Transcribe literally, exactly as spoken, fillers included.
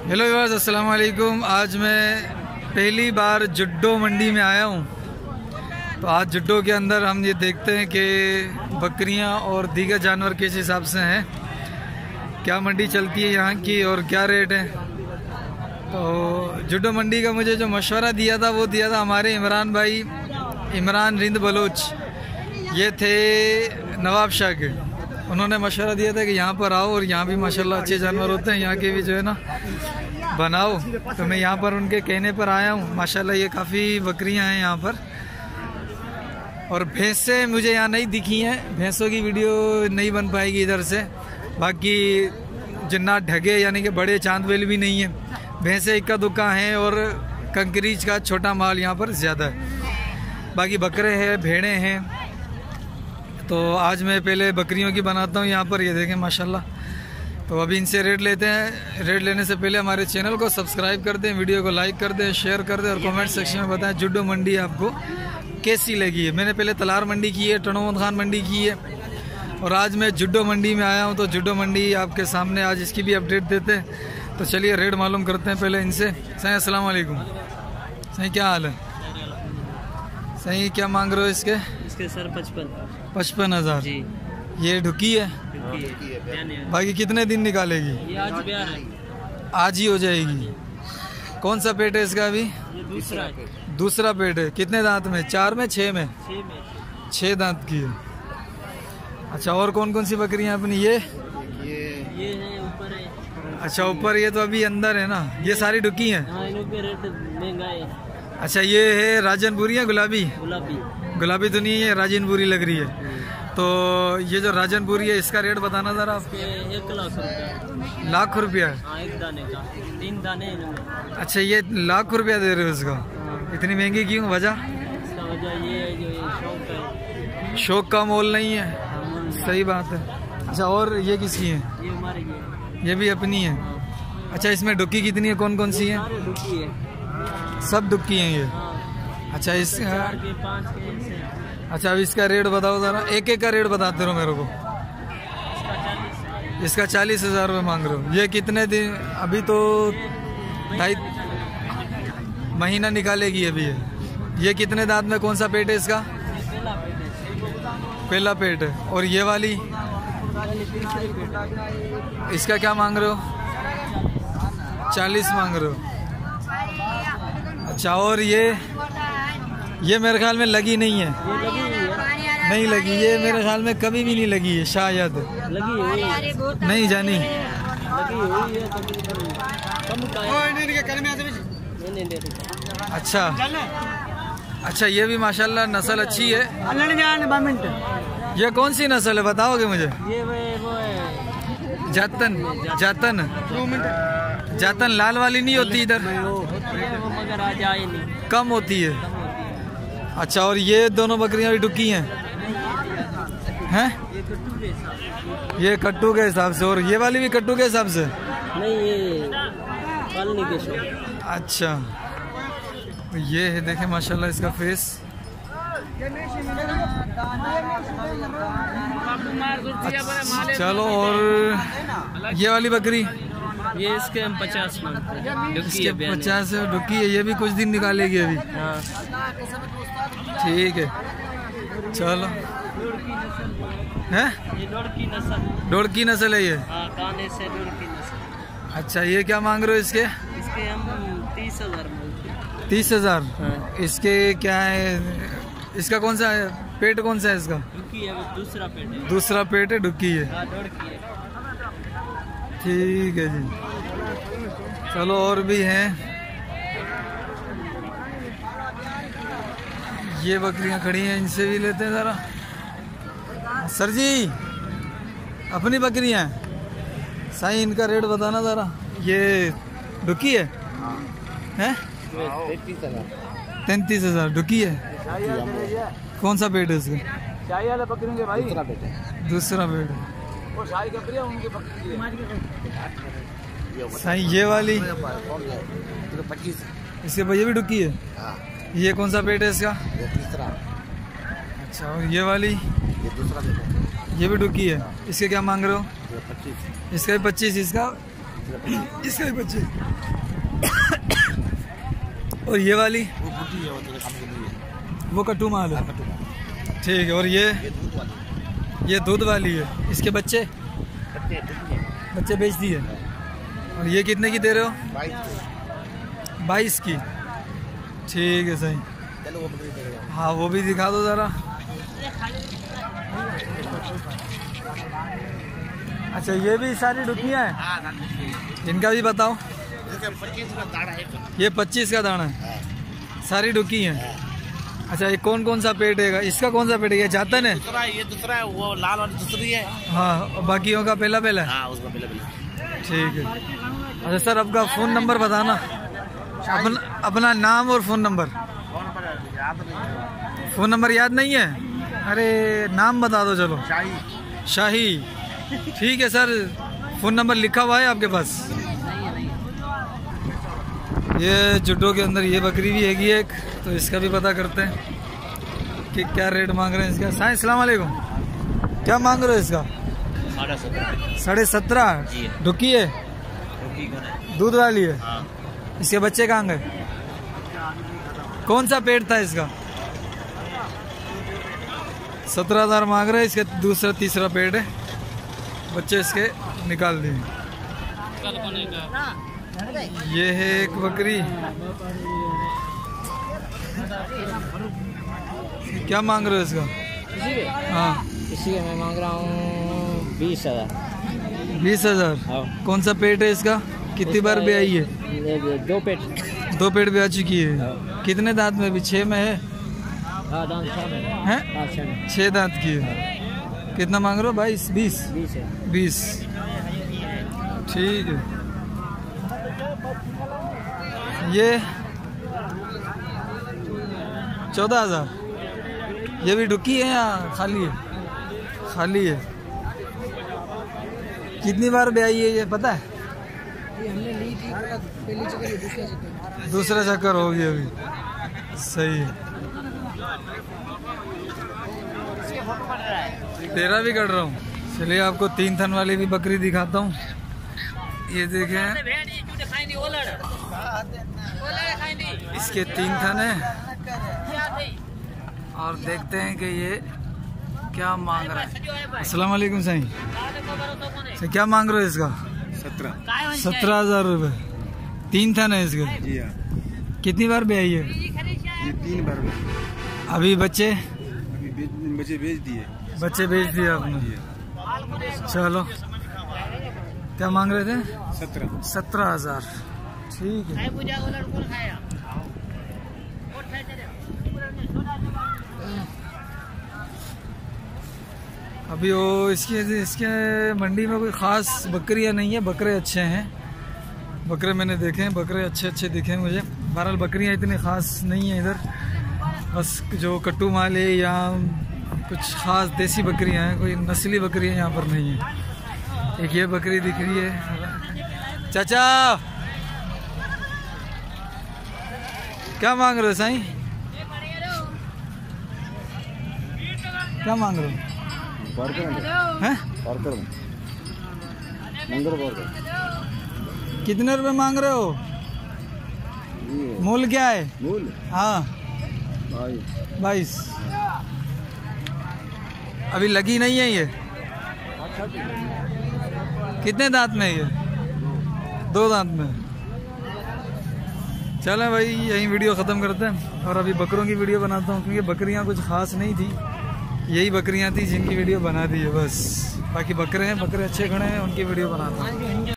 Hello viewers, अस्सलाम वालेकुम। आज मैं पहली बार जुड्डो मंडी में आया हूँ। तो आज जुड्डो के अंदर हम ये देखते हैं कि बकरियाँ और दीगर जानवर किस हिसाब से हैं, क्या मंडी चलती है यहाँ की और क्या रेट है। तो जुड्डो मंडी का मुझे जो मशवरा दिया था वो दिया था हमारे इमरान भाई, इमरान रिंद बलोच। ये थे नवाब शाह के। उन्होंने मशवरा दिया था कि यहाँ पर आओ और यहाँ भी माशाल्लाह अच्छे जानवर होते हैं, यहाँ के भी जो है ना बनाओ। तो मैं यहाँ पर उनके कहने पर आया हूँ। माशाल्लाह ये काफ़ी बकरियाँ हैं यहाँ पर, और भैंसें मुझे यहाँ नहीं दिखी हैं। भैंसों की वीडियो नहीं बन पाएगी इधर से। बाकी जिन्नात ढगे यानी कि बड़े चांदवेल भी नहीं है। भैंसें इक्का दुक्का हैं और कंकरीज का छोटा माल यहाँ पर ज़्यादा है। बाकी बकरे हैं, भेड़ें हैं। तो आज मैं पहले बकरियों की बनाता हूँ यहाँ पर। ये देखें माशाल्लाह। तो अभी इनसे रेट लेते हैं। रेट लेने से पहले हमारे चैनल को सब्सक्राइब कर दें, वीडियो को लाइक कर दें, शेयर कर दें और कमेंट सेक्शन में बताएं जुड्डो मंडी आपको कैसी लगी है। मैंने पहले तलार मंडी की है, टनोमत खान मंडी की है, और आज मैं जुड्डो मंडी में आया हूँ। तो जुड्डो मंडी आपके सामने आज इसकी भी अपडेट देते हैं। तो चलिए रेट मालूम करते हैं पहले इनसे। सही अस्सलाम वालेकुम। सही क्या हाल है? सही क्या मांग रहे हो इसके? इसके सर पचपन पचपन हज़ार। ये ढुकी है? बाकी कितने दिन निकालेगी? ये आज ब्याह है। आज ही हो जाएगी। कौन सा पेट है इसका अभी? ये दूसरा है। दूसरा पेट है। कितने दांत में? चार में, छः में? छह में। छः दांत की है। अच्छा, और कौन कौन सी बकरियां अपनी? ये ये ये है ऊपर है। अच्छा, ऊपर ये तो अभी अंदर है ना। ये सारी ढुकी हैं? हाँ, इनों के रेट महंगा है। अच्छा, ये है राजनपुरी या गुलाबी? गुलाबी। गुलाबी तो नहीं है, ये राजनपुरी लग रही है। तो ये जो राजनपुरी है इसका रेट बताना ज़रा आप। ये एक लाख रुपया। लाख रुपया? हाँ, एक दाने का। तीन दाने हैं इनमें। अच्छा, ये लाख रुपया दे रहे हो इसका? इतनी महंगी क्यों? वजह? इसका वजह ये है जो ये शौक है। शौक का मोल नहीं है। सही बात है। अच्छा, और ये किसकी है? ये हमारे ये ये भी अपनी है। अच्छा, इसमें डुक्की कितनी है? कौन कौन सी है? सारे दुखी है। सब डुक्की हैं ये? हाँ। अच्छा, इस चार के पाँच के ऐसे। अच्छा, अब इसका रेट बताओ ज़रा। एक एक का रेट बताते रहो मेरे को। इसका चालीस। इसका चालीस हज़ार रुपये मांग रहे हो। ये कितने दिन? अभी तो ढाई महीना निकालेगी अभी ये। ये कितने दांत में? कौन सा पेट है इसका? पहला पेट है। पहला पेट है। और ये वाली? इसका क्या मांग रहे हो? चालीस मांग रहे हो। अच्छा, और ये ये मेरे ख्याल में लगी नहीं है। ये लगी हुई है। नहीं लगी, ये मेरे ख्याल में कभी भी नहीं लगी है शायद। लगी हुई है। नहीं जानी। लगी हुई है। कम का है। नहीं दे रही। अच्छा अच्छा, ये भी माशाल्लाह नस्ल अच्छी है। ये कौन सी नस्ल है बताओगे मुझे? ये वो वो है जातन। जातन जातन लाल वाली नहीं होती इधर? वो मगर आ जाए नहीं। कम होती है। अच्छा, और ये दोनों बकरियां भी डुकी हैं? हैं? ये कट्टू के हिसाब। ये कट्टू के हिसाब से, और ये वाली भी कट्टू के हिसाब से? नहीं, ये पालने के शौक। अच्छा, ये है देखें माशाल्लाह इसका फेस। चलो, और ये वाली बकरी? ये इसके हम पचास मांगते हैं। इसके पचास डुकी है। ये भी कुछ दिन निकालेगी अभी? हाँ। ठीक है, चलो। है ये डोड़ की नस्ल। डोड़ की नस्ल है ये? हाँ, काने से डोड़ की नस्ल। अच्छा, ये क्या मांग रहे हो इसके? इसके हम तीस हजार मांगते हैं। तीस हजार? हाँ। इसके क्या है? इसका कौन सा है पेट? कौन सा है इसका? डुकी है, वो दूसरा पेट है। दूसरा पेट है, डुकी है। हाँ, डोड़ की है। ठीक है जी। चलो, और भी हैं। ये बकरियां खड़ी हैं, इनसे भी लेते हैं ज़रा। सर जी, अपनी बकरियां सही, इनका रेट बताना ज़रा। ये डुकी है? हैं? तैंतीस हज़ार डुकी है। कौन सा पेट है इसका? दूसरा पेट है। दूसरा पेट है। सही, ये वाली? इसके भैया भी डुकी है? ये कौन सा पेट है इसका? अच्छा, और ये वाली? ये दूसरा पेट है। ये भी डुकी है। इसके क्या मांग रहे हो? पच्चीस। इसका भी पच्चीस, इसका इसका भी बच्चे। और ये वाली वो कट्टू माल है, ठीक है। और ये ये दूध वाली है, इसके बच्चे बच्चे बेच दिए। और ये कितने की दे रहे हो? बाईस की, ठीक है सही। हाँ वो भी दिखा दो ज़रा। अच्छा ये भी सारी डुकियाँ हैं, इनका भी बताओ। ये पच्चीस का दाना है, सारी डुकी हैं। अच्छा ये कौन कौन सा पेट है? इसका कौन सा पेट है? ये जातन है, दूसरा ये दूसरा है, वो लाल वाली दूसरी है। हाँ और बाकियों का पहला पहला है। हाँ उसका पहला पहला, ठीक है। अच्छा सर आपका फ़ोन नंबर बताना, अपना अपना नाम और फ़ोन नंबर। फ़ोन नंबर याद नहीं है? अरे नाम बता दो चलो। शाही शाही, ठीक है सर। फ़ोन नंबर लिखा हुआ है आपके पास? ये जुड्डो के अंदर ये बकरी भी हैगी एक, तो इसका भी पता करते हैं कि क्या रेट मांग रहे हैं इसका। साईं अस्सलाम वालेकुम, क्या मांग रहे हो इसका? साढ़े सत्रह साढ़े सत्रह डुकी है, दूध वाली है। हाँ। इसके बच्चे कहाँ गए? कौन सा पेट था इसका? सत्रह हजार मांग रहे हैं, इसका दूसरा तीसरा पेट है, बच्चे इसके निकाल दिए। ये है एक बकरी, क्या मांग रहे हो इसका? हाँ इसी का मैं मांग रहा हूँ बीस हजार। बीस हजार कौन सा पेट है इसका? कितनी बार भी आई है? दो पेट दो पेट भी आ चुकी है। कितने दांत में? भी छः में है, हाँ दांत हैं? छः दांत की है। कितना मांग रहे हो? बाईस बीस बीस है। बीस, ठीक है। ये चौदह हजार। ये भी डुकी है या खाली है? खाली है। कितनी बार भी आई है ये पता है? हमने ली थी पहली चक्कर, दूसरा चक्कर दूसरा चक्कर हो गया अभी, सही है। तेरा भी कट रहा हूँ। चलिए आपको तीन थन वाली भी बकरी दिखाता हूँ। ये देखें, इसके तीन थन है। और देखते हैं कि ये क्या मांग रहा है। अस्सलाम वालेकुम साईं, से क्या मांग रहे हो इसका? सत्रह सत्रह हजार रुपये। तीन थन है इसके। जी हाँ। कितनी बार भी आई है? ये तीन बार अभी बच्चे अभी बेच, बच्चे बेच दिए। बच्चे बेच दिए आपने? चलो क्या मांग रहे थे? सत्रह सत्रह हजार, ठीक है। अभी वो इसकी इसके मंडी में कोई ख़ास बकरियां नहीं है, बकरे अच्छे हैं। बकरे मैंने देखे हैं, बकरे अच्छे अच्छे दिखे मुझे। बहरहाल बकरियां इतनी ख़ास नहीं है इधर, बस जो कट्टू माल है या कुछ ख़ास देसी बकरियां हैं, कोई नस्ली बकरियां यहाँ पर नहीं है। एक ये बकरी दिख रही है। चाचा क्या मांग रहे हो साईं? क्या मांग रहे हो? हैं? कितने रुपए मांग रहे हो? मूल क्या है? मूल हाँ बाईस। अभी लगी नहीं है ये? कितने दांत में है ये? दो दांत में। चलें भाई यही वीडियो ख़त्म करते हैं और अभी बकरों की वीडियो बनाता हूँ, क्योंकि बकरियाँ कुछ ख़ास नहीं थी, यही बकरियाँ थी जिनकी वीडियो बना दी है बस। बाकी बकरे हैं, बकरे अच्छे खड़े हैं, उनकी वीडियो बनाता हूँ।